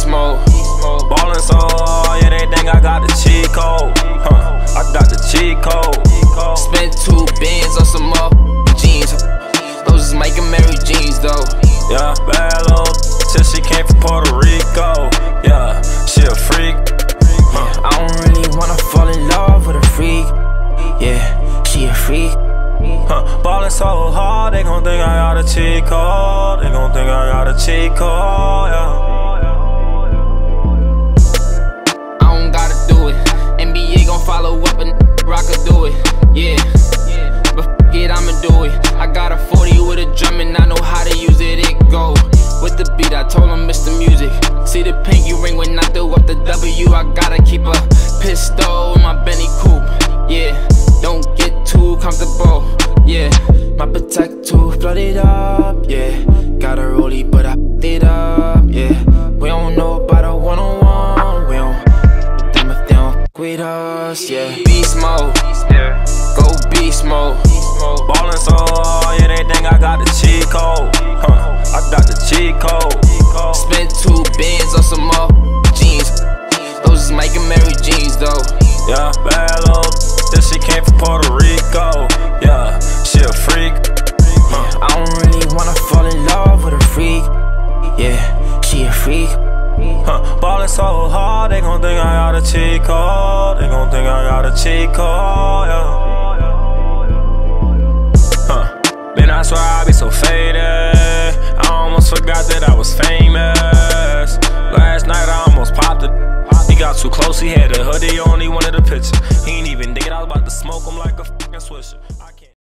mode. Ballin' so hard, yeah, they think I got the cheat code. I got the cheat code. Spent 2 bands on some up jeans. Those is Mike and Mary jeans though. Yeah, bad little till she came from Puerto Rico. Yeah, she a freak. I don't really wanna fall in love with a freak. Yeah, she a freak. Ballin' so hard, they gon' think I got a cheat code. They gon' think I got a cheat code, yeah. I don't gotta do it. NBA gon' follow up and Rock could do it. Yeah, but f it, I'ma do it. I got a 40 with a drum and I know how to use it. It go with the beat, I told him it's the music. See the pinky ring when I throw up the W. I gotta keep a pistol in my Benny coupe. Yeah, don't get too comfortable. Yeah, my protector flooded up. Yeah, got a rollie but I f***ed it up. Yeah, we don't know about a one-on-one. We don't with them if they don't f*** with us. Yeah, beast mode. Yeah, Go beast mode. ballin' so hard, yeah, they think I got the cheat code. I got the cheat code. Spent 2 bands on some up jeans. Those is Mike and Mary jeans though. Yeah, bad little till she came from Puerto Rico. Yeah, she a freak. I don't really wanna fall in love with a freak. Yeah, she a freak. Ballin' so hard, they gon' think I got a cheat code. They gon' think I got a cheat code, yeah. Man, I swear I be so faded. I almost forgot that I was famous. Last night I almost popped it. He got too close, he had a hoodie on, he wanted a picture. He ain't even dig it, I was about to smoke him like a fucking swisher.